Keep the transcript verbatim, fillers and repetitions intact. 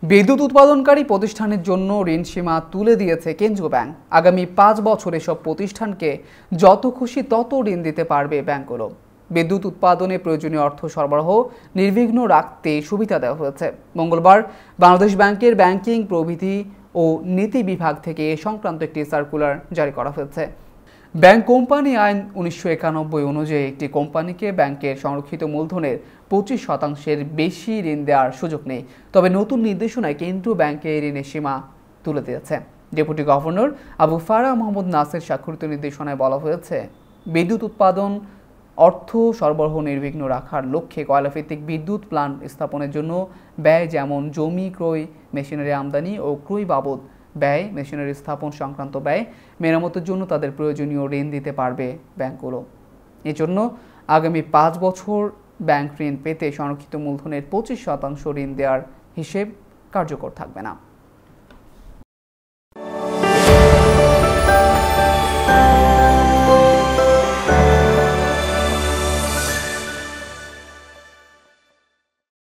বিদ্যুৎ উৎপাদনকারী প্রতিষ্ঠানের জন্য ঋণ সীমা তুলে দিয়েছে কেন্দ্রীয় ব্যাংক। আগামী পাঁচ বছর এসব প্রতিষ্ঠানকে যত খুশি তত ঋণ দিতে পারবে ব্যাংকগুলো। বিদ্যুৎ উৎপাদনে প্রয়োজনীয় অর্থ সরবরাহ নির্বিঘ্ন রাখতে সুবিধা দেওয়া হয়েছে। মঙ্গলবার বাংলাদেশ ব্যাংকের ব্যাংকিং প্রবিধি ও নীতি বিভাগ থেকে এ সংক্রান্ত একটি সার্কুলার জারি করা হয়েছে। ব্যাংক কোম্পানি আইন উনিশশো একানব্বই অনুযায়ী একটি কোম্পানিকে ব্যাংকের সংরক্ষিত মূলধনের পঁচিশ শতাংশের বেশি ঋণ দেওয়ার সুযোগ নেই। তবে নতুন নির্দেশনায় কেন্দ্রীয় ব্যাংকে এই ঋণের সীমা তুলে দিয়েছে। ডেপুটি গভর্নর আবু ফারা মোহাম্মদ নাসির স্বাক্ষরিত নির্দেশনায় বলা হয়েছে, বিদ্যুৎ উৎপাদন অর্থ সরবরাহ নির্বিঘ্ন রাখার লক্ষ্যে কয়লাভিত্তিক বিদ্যুৎ প্লান্ট স্থাপনের জন্য ব্যয়, যেমন জমি ক্রয়, মেশিনারি আমদানি ও ক্রয় বাবদ ব্যয়, মেশিনারি স্থাপন সংক্রান্ত ব্যয় মেরামতের জন্য তাদের প্রয়োজনীয় ঋণ দিতে পারবে ব্যাংকগুলো। এজন্য আগামী পাঁচ বছর ব্যাংক ঋণ পেতে সংরক্ষিত মূলধনের পঁচিশ শতাংশ ঋণ দেওয়ার হিসেব কার্যকর থাকবে না।